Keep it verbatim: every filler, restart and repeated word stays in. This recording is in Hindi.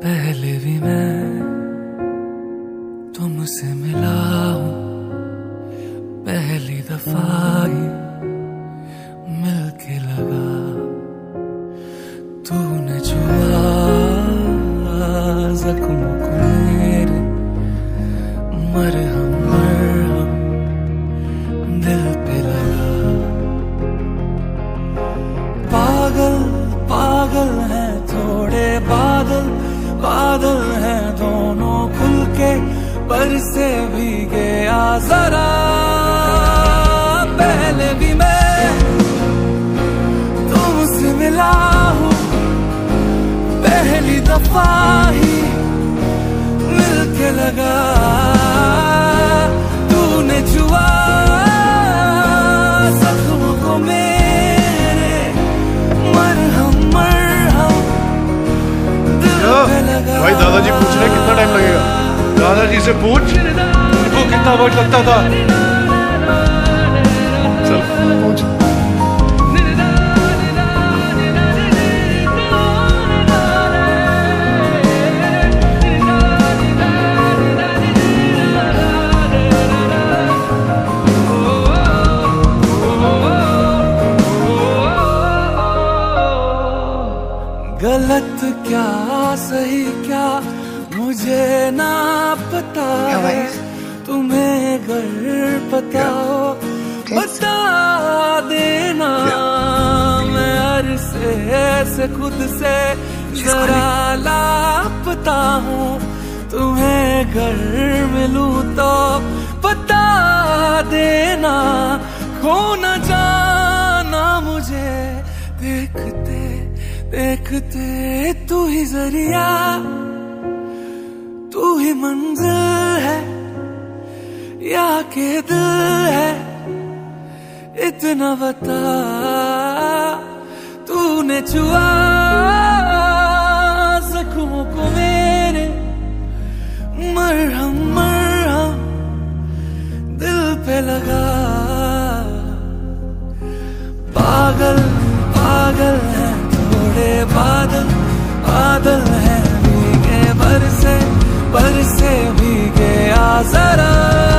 पहले भी मैं तुमसे मिला हूँ, पहली दफा ही मिलके लगा। तूने छुआ जख्म को मेरे, मरहम मरहम दिल पे लगा। पागल पागल है थोड़े बादल, बादल हैं दोनों खुल के बरसे भीगे आ जरा। पहले भी मैं तुमसे मिला हूँ, पहली दफा ही मिलके लगा। तूने छुआ जख्म को मेरे, मरहम मरहम दिल पे लगा। भाई दादाजी पूछ रहे कितना टाइम लगेगा? दादाजी से पूछ उनको कितना वक्त लगता था। चल पूछ। गलत क्या सही क्या मुझे ना पता है, तुम्हें अगर पता हो बता देना। मैं अरसे से खुद से जरा लापता हूँ, तुम्हें अगर मिलूं तो बता देना। खो न जाना मुझे देखते देखते, तू ही जरिया तू ही मंजिल है या के दिल है, इतना बता। तूने छुआ जख्मों को मेरे, मरहम मरहम दिल पे लगा। पागल पागल है थोड़े बादल, बादल हैं भीगे बरसे बरसे भीगे आ जरा।